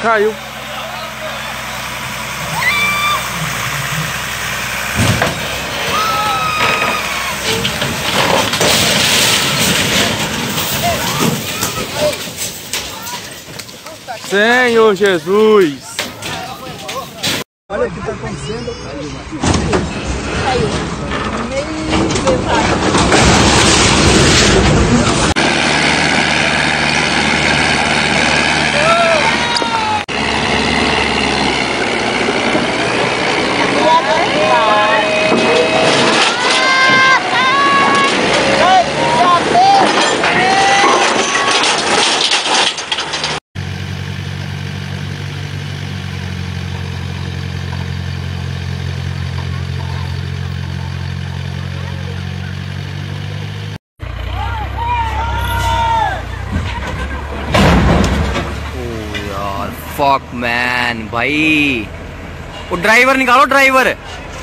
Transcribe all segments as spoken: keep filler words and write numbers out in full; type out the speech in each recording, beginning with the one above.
caiu. Senhor Jesus! Olha o que está acontecendo. Caiu. Meio pesado. Fuck man भाई, वो driver निकालो driver.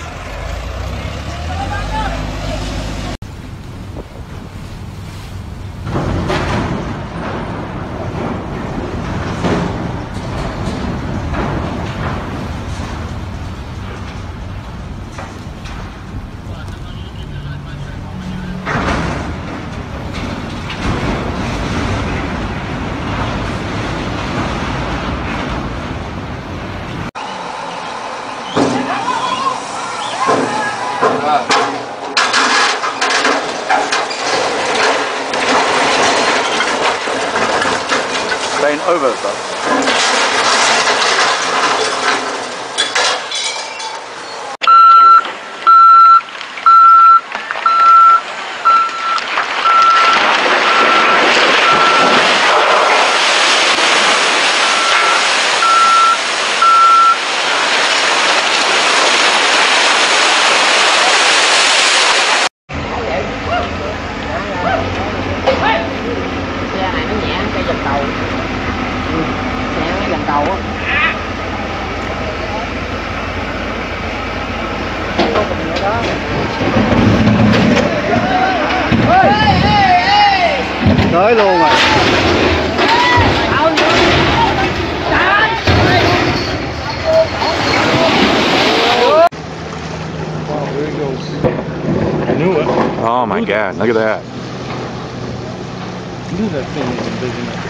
Playing over stuff. Tới luôn rồi. I knew it. Oh my God, look at that. I knew that thing was big enough.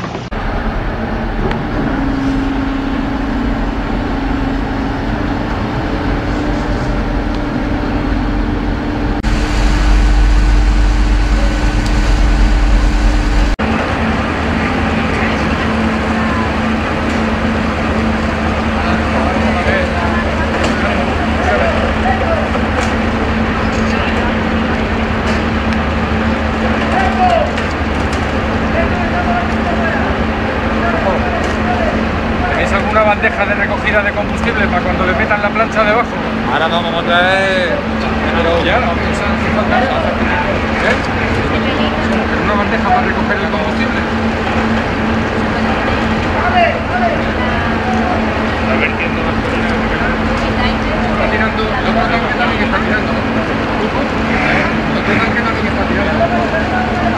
Bandeja de recogida de combustible para cuando le metan la plancha debajo. Ahora vamos a traer. Ya, no, ¿eh? Una bandeja para recoger el combustible. Está vertiendo más cosas. Está tirando, el otro tanque también está tirando. El otro tanque también está tirando.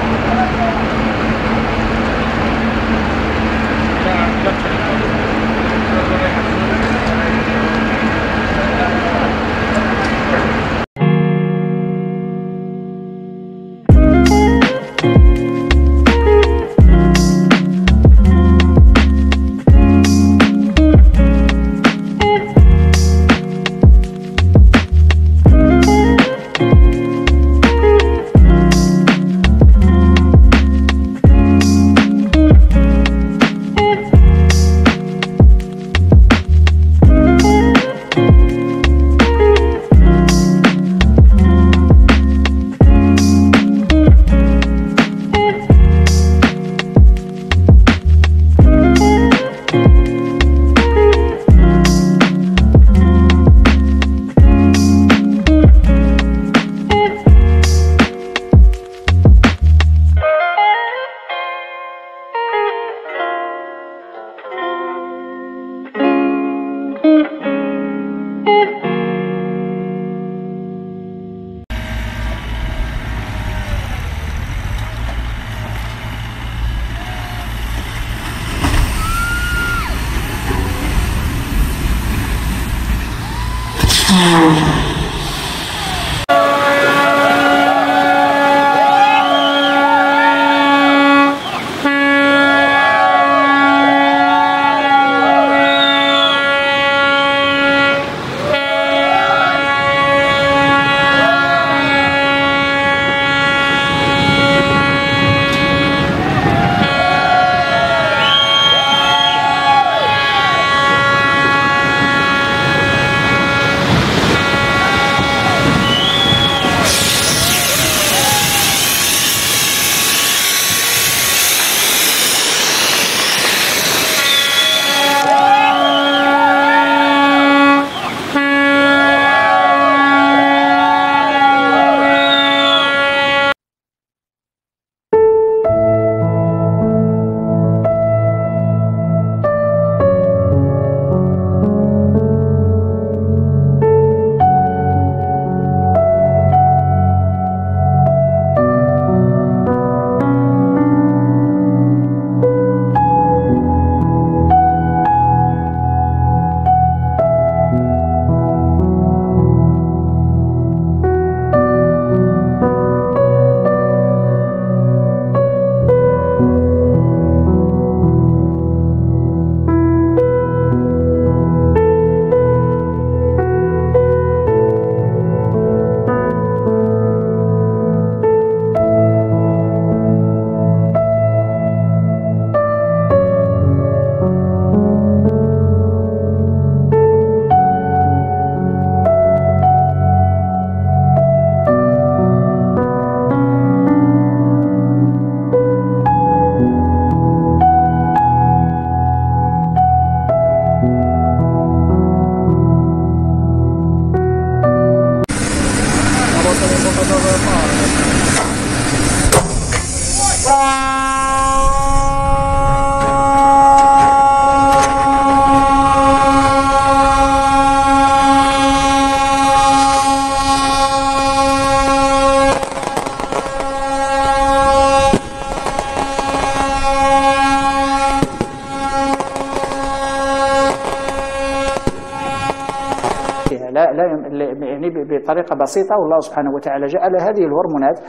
لا لا يعني بطريقة بسيطة، والله سبحانه وتعالى جعل هذه الهرمونات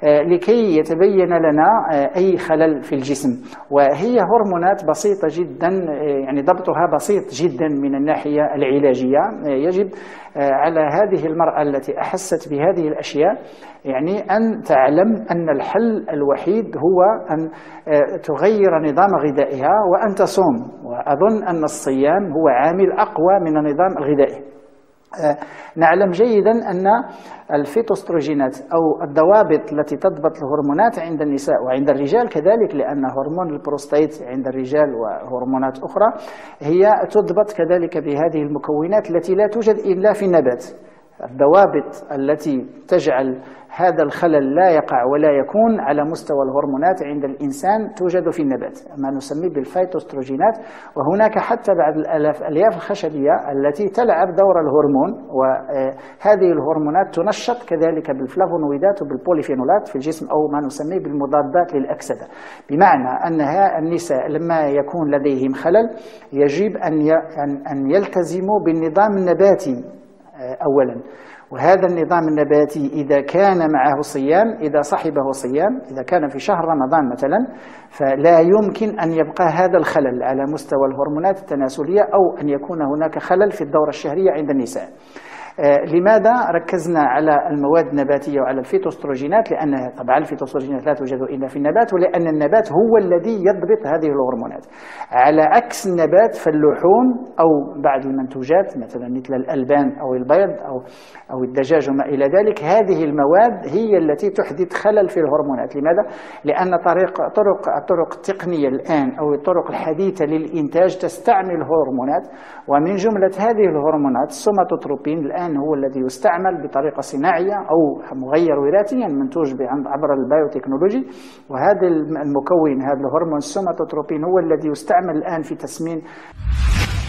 لكي يتبين لنا أي خلل في الجسم، وهي هرمونات بسيطة جدا، يعني ضبطها بسيط جدا من الناحية العلاجية. يجب على هذه المرأة التي أحست بهذه الأشياء يعني أن تعلم أن الحل الوحيد هو أن تغير نظام غذائها وأن تصوم، وأظن أن الصيام هو عامل أقوى من النظام الغذائي. نعلم جيدا أن الفيتوستروجينات أو الضوابط التي تضبط الهرمونات عند النساء وعند الرجال كذلك، لأن هرمون البروستات عند الرجال وهرمونات أخرى هي تضبط كذلك بهذه المكونات التي لا توجد إلا في النبات. الضوابط التي تجعل هذا الخلل لا يقع ولا يكون على مستوى الهرمونات عند الإنسان توجد في النبات، ما نسميه بالفيتوستروجينات. وهناك حتى بعض الألياف الخشبية التي تلعب دور الهرمون، وهذه الهرمونات تنشط كذلك بالفلافونويدات وبالبوليفينولات في الجسم، أو ما نسميه بالمضادات للأكسدة. بمعنى أن النساء لما يكون لديهم خلل يجب أن يلتزموا بالنظام النباتي أولا، وهذا النظام النباتي إذا كان معه صيام، إذا صحبه صيام، إذا كان في شهر رمضان مثلا، فلا يمكن أن يبقى هذا الخلل على مستوى الهرمونات التناسلية أو أن يكون هناك خلل في الدورة الشهرية عند النساء. لماذا ركزنا على المواد النباتية وعلى الفيتوستروجينات؟ لأن طبعا الفيتوستروجينات لا توجد إلا في النبات، ولأن النبات هو الذي يضبط هذه الهرمونات، على عكس النبات فاللحوم أو بعض المنتوجات مثلا مثل الألبان أو البيض أو أو الدجاج وما إلى ذلك، هذه المواد هي التي تحدث خلل في الهرمونات. لماذا؟ لأن طريق طرق الطرق التقنية الآن أو الطرق الحديثة للإنتاج تستعمل هرمونات، ومن جملة هذه الهرمونات السوماتوتروبين الآن هو الذي يستعمل بطريقة صناعية أو مغير وراثيا منتوج عبر البايوتكنولوجي، وهذا المكون هذا الهرمون السوماتوتروبين هو الذي يستعمل الآن في تسمين.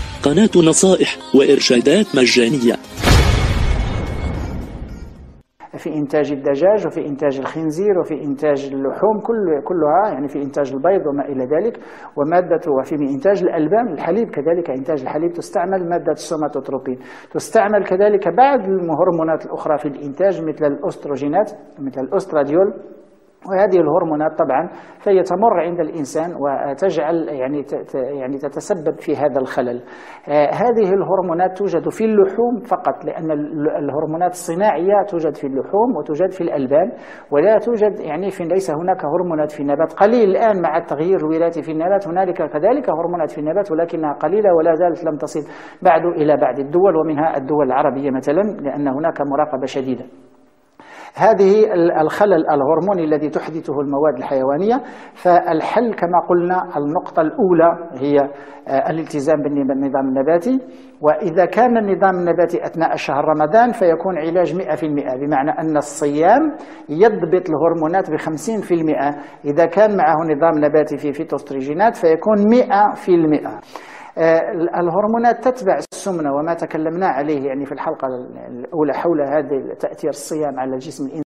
قناة نصائح وإرشادات مجانية. في إنتاج الدجاج وفي إنتاج الخنزير وفي إنتاج اللحوم كل كلها، يعني في إنتاج البيض وما إلى ذلك، ومادة وفي إنتاج الألبان، الحليب كذلك، إنتاج الحليب تستعمل مادة السوماتوتروبين. تستعمل كذلك بعض الهرمونات الأخرى في الإنتاج مثل الأستروجينات مثل الأستراديول، وهذه الهرمونات طبعا فهي تمر عند الإنسان وتجعل يعني يعني تتسبب في هذا الخلل. آه هذه الهرمونات توجد في اللحوم فقط، لأن الهرمونات الصناعية توجد في اللحوم وتوجد في الألبان، ولا توجد يعني في ليس هناك هرمونات في النبات. قليل الآن مع التغيير الوراثي في النبات، هنالك كذلك هرمونات في النبات ولكنها قليلة ولا زالت لم تصل بعد إلى بعض الدول، ومنها الدول العربية مثلا، لأن هناك مراقبة شديدة. هذه الخلل الهرموني الذي تحدثه المواد الحيوانية، فالحل كما قلنا النقطة الأولى هي الالتزام بالنظام النباتي. وإذا كان النظام النباتي أثناء شهر رمضان فيكون علاج مئة في المئة، بمعنى أن الصيام يضبط الهرمونات بخمسين في المئة. إذا كان معه نظام نباتي في فيتوستروجينات فيكون مئة في المئة. الهرمونات تتبع السمنة، وما تكلمنا عليه يعني في الحلقة الأولى حول هذا تأثير الصيام على الجسم الإنساني.